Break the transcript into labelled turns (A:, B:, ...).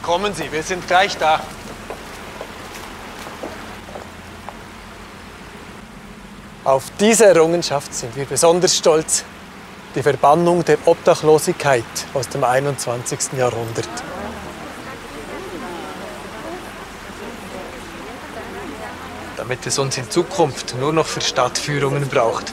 A: Kommen Sie, wir sind gleich da. Auf diese Errungenschaft sind wir besonders stolz. Die Verbannung der Obdachlosigkeit aus dem 21. Jahrhundert. Damit es uns in Zukunft nur noch für Stadtführungen braucht.